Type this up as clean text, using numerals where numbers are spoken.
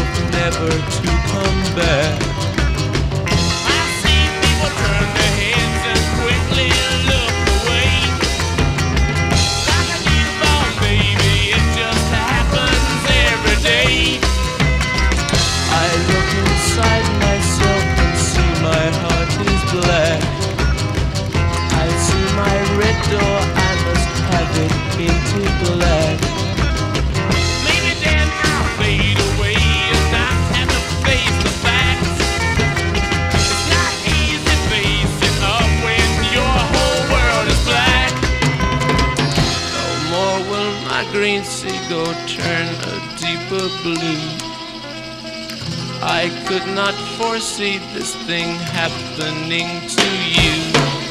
myself never to come back. I see people turn their heads and quickly look away. Like a newborn baby, it just happens every day. I look inside myself and see my heart is black. I see my red door, I must have it painted black. Maybe then I'll fade away and not have to face the facts. It's not easy facing up when your whole world is black. No more will my green seagull turn a deeper blue. I could not foresee this thing happening to you.